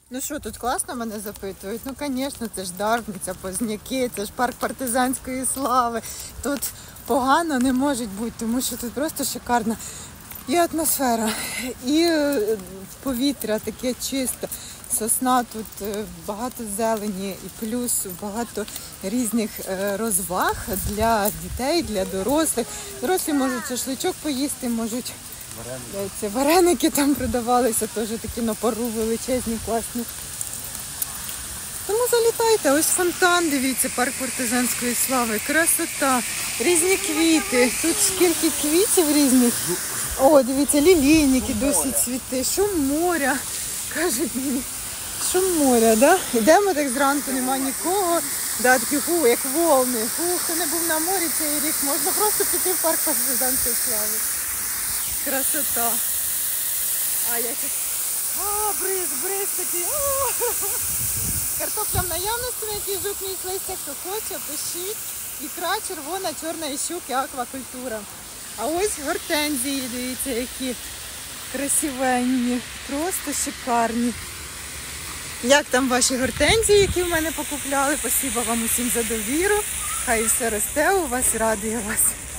Ну що, тут класно мене запитують? Ну, звісно, це ж Дарниця, Позняки, це ж парк партизанської слави. Тут погано не може бути, тому що тут просто шикарна і атмосфера, і повітря таке чисте. Сосна, тут багато зелені і плюс багато різних розваг для дітей, для дорослих. Дорослі можуть шашличок поїсти, можуть вареники там продавалися, теж такі на пару величезні, класні. Тому залітайте, ось фонтан, дивіться, парк партизанської слави, красота, різні квіти, тут скільки квітів різних. О, дивіться, лілійники досить цвіти, шум моря, кажуть мені. Шум моря, да? Йдемо так зранку, нема нікого. Да, такі, як волни. Хто не був на морі цей рік, можна просто піти в парк партизанської слави. Красота. А я так... бриз такий. Картопля в наявності, на якій жук мій листя, хто хоче, пишіть. Ікра червона, чорна і щуки, аквакультура. А ось гортензії, дивіться, які красивенні, просто шикарні. Як там ваші гортензії, які в мене покупляли? Спасибо вам усім за довіру. Хай все росте у вас, радує вас.